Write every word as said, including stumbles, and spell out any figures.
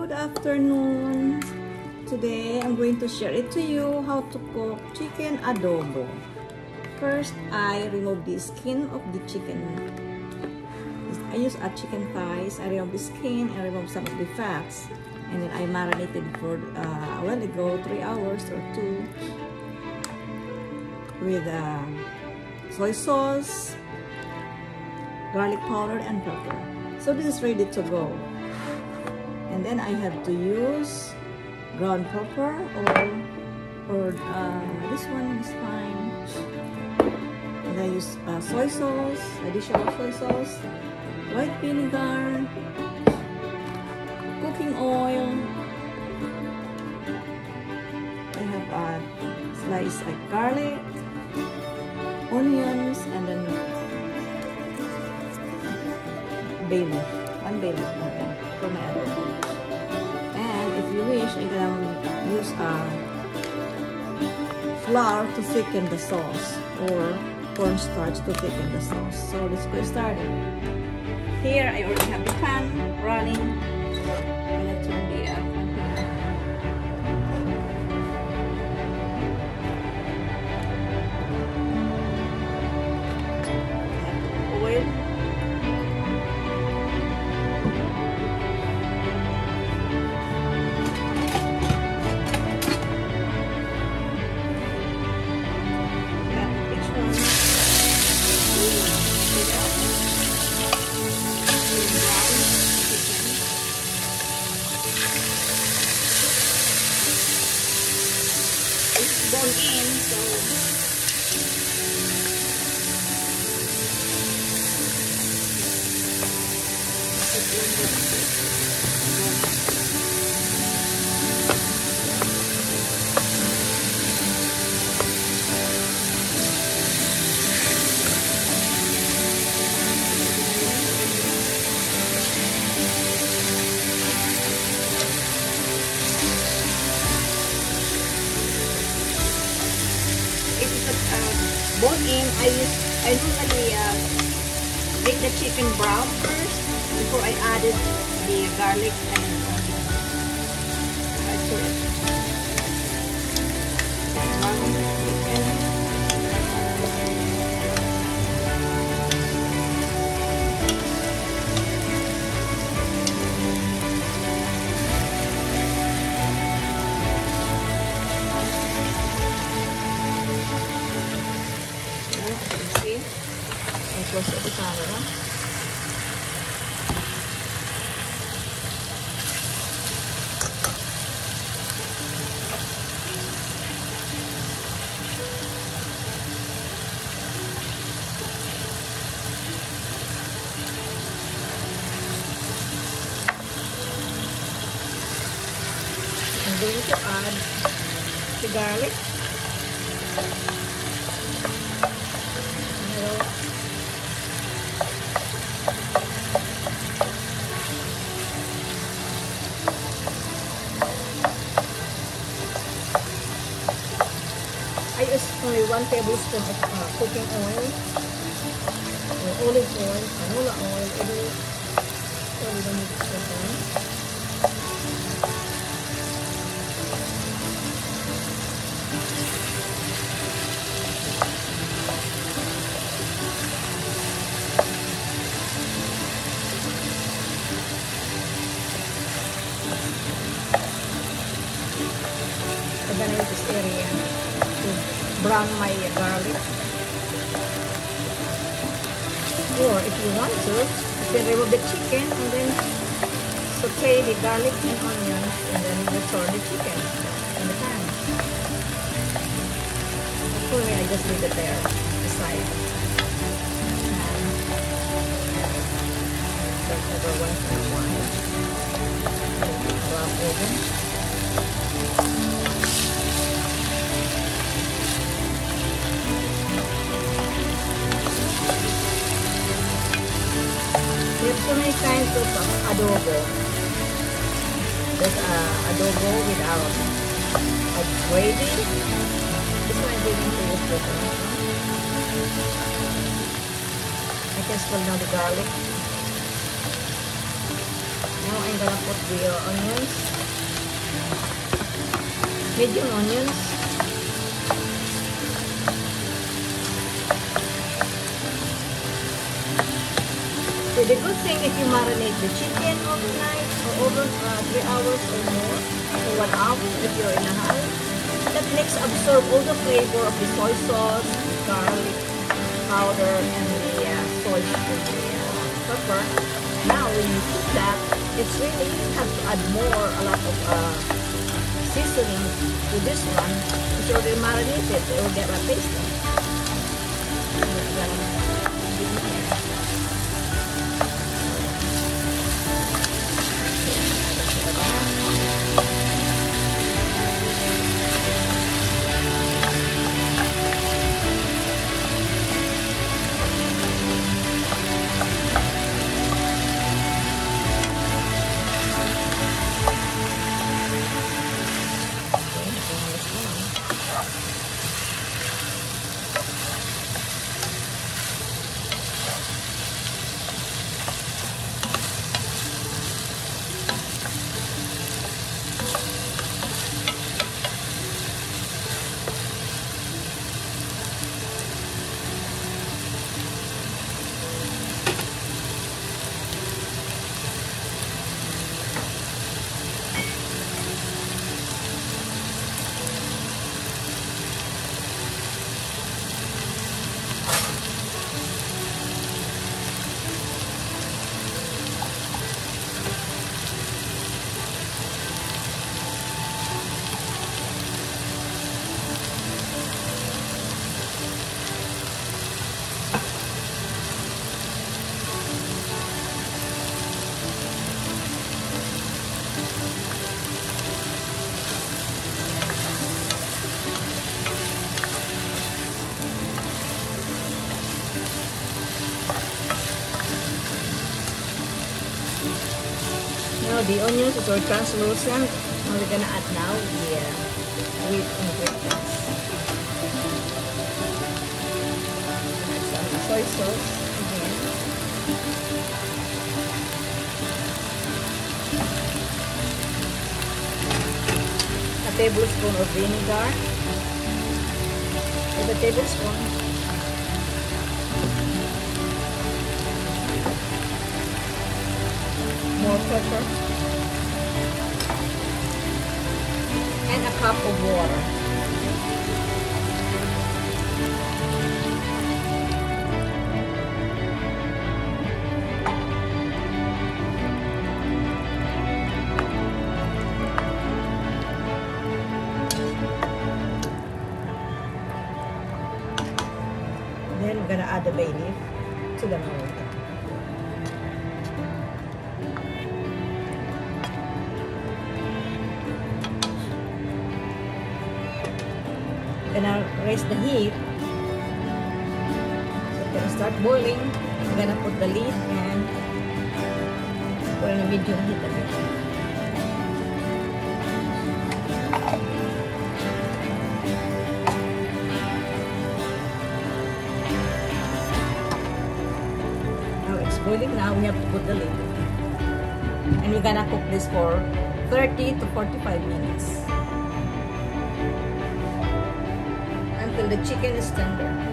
Good afternoon. Today I'm going to share it to you how to cook chicken adobo. First, I remove the skin of the chicken. I use a chicken thighs. I remove the skin and remove some of the fats, and then I marinated for uh, a while ago, three hours or two, with uh, soy sauce, garlic powder, and pepper. So this is ready to go. And then I have to use ground pepper or or uh, this one is fine. And I use uh, soy sauce, additional soy sauce, white vinegar, cooking oil. I have a uh, slice like garlic, onions, and then bay leaf, one bay leaf okay, for my adobo. And if you wish, you can use a uh, flour to thicken the sauce or cornstarch to thicken the sauce. So let's get started. Here I already have the pan running. I'm gonna turn the uh, pan here. Oil. Bone in, so bone in, I use, I normally uh, make the chicken brown first before I added the garlic and onion. I put it brown chicken. Close at the camera. I'm going to add the garlic. I use only one tablespoon of uh, cooking oil, or olive oil, canola oil, any, so we don't need to put on. And then I use this area brown my garlic, or if you want to, you can remove the chicken and then saute the garlic and onions, and then return the chicken in the pan. Actually, I just leave it there aside. Turn over once in a while. Brown oven. There's so many kinds of uh, adobo. There's uh, adobo without a gravy. This one I'm going to use this one. I can still know the garlic. Now I'm gonna put the uh, onions, medium onions. So the good thing if you marinate the chicken overnight or over uh, three hours or more, or one hour if you're in a hurry, that makes absorb all the flavor of the soy sauce, the garlic powder, and the uh, soy and the uh, pepper. Now when you cook that, it's really you have to add more, a lot of uh, seasoning to this one. It's already marinated, it will get a taste. Now the onions are translucent. Now we're gonna add now the uh, wheat ingredients. Add some soy sauce again. A tablespoon of vinegar. With a tablespoon. More pepper and a cup of water. Then we're gonna add the bay leaf to the marinade. Gonna raise the heat. So it's gonna start boiling. I'm gonna put the lid and put in a medium heat again. Now it's boiling. Now we have to put the lid, and we're gonna cook this for thirty to forty-five minutes. Until the chicken is tender.